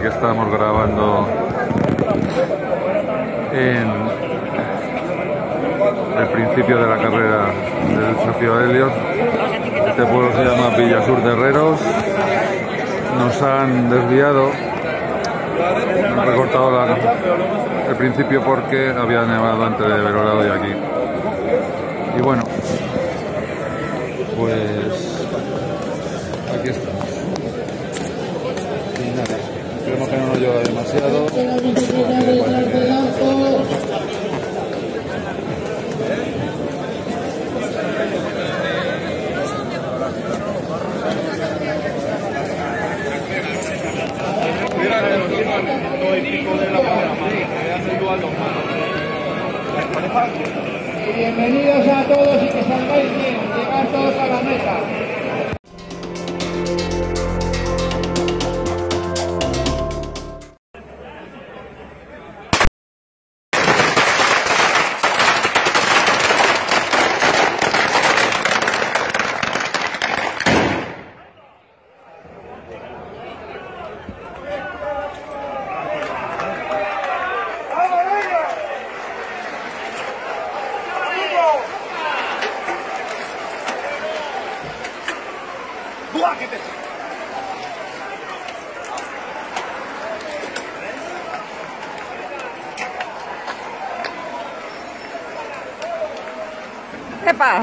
que estamos grabando en el principio de la carrera del Sofía Helios. Este pueblo se llama Villasur de Herreros. Nos han desviado, han recortado el principio porque había nevado entre Belorado y aquí. Y bueno, pues aquí estamos. Y nada, esperemos que no nos llueva demasiado. Bienvenidos a todos y que salgáis bien, llegar todos a la meta. ¡Epa!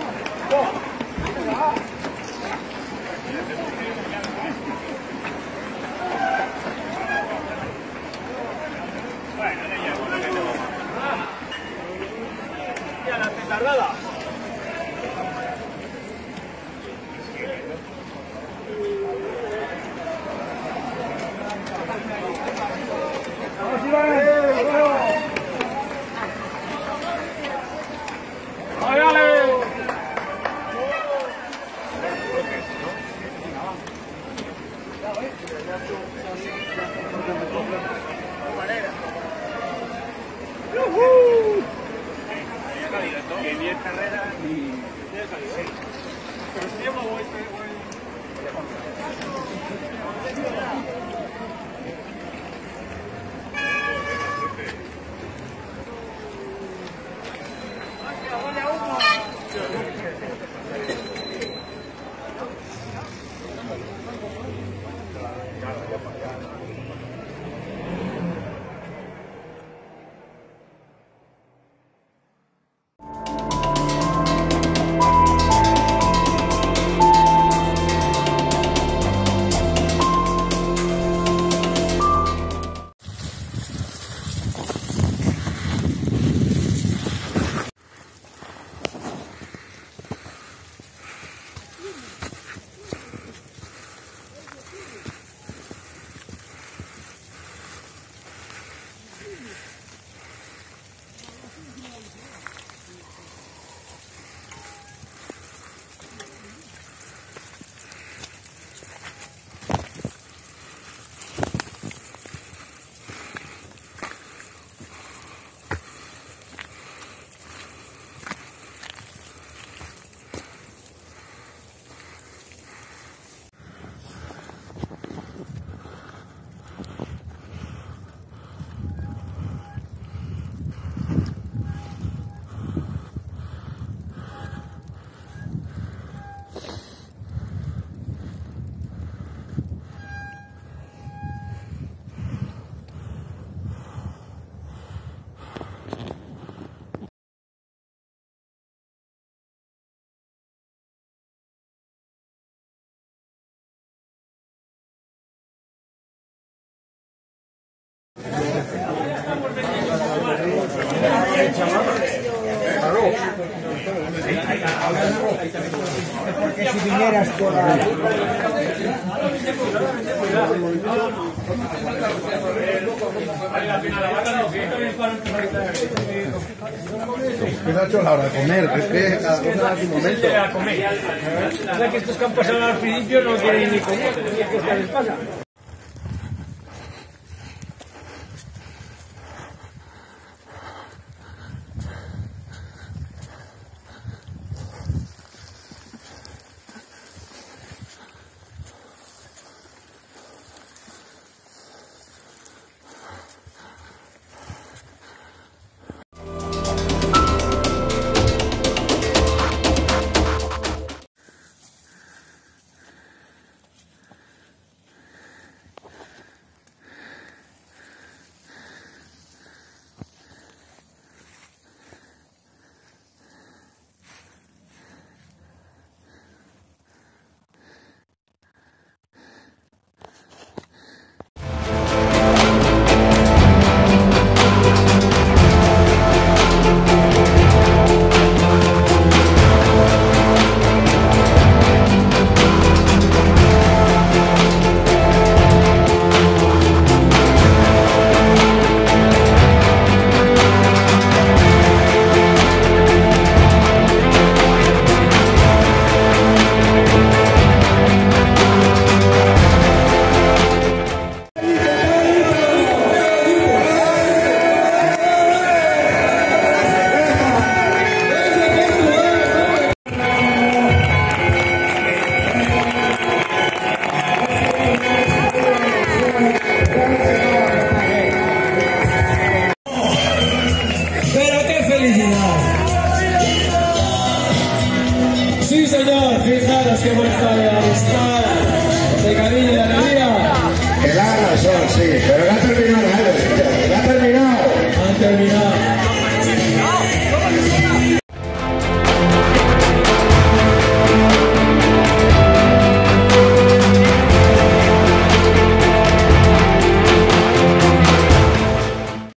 Porque si vinieras por ahí. ¿Qué ha hecho la hora de comer? Es que cada cosa en su momento. O sea que estos que han pasado al principio no quieren ni comer, ¿qué les pasa? sí señor, fijaros qué muestra de amistad, de cariño y de alegría. Que largas son, sí, pero ya ha terminado, ya ha terminado. Han terminado.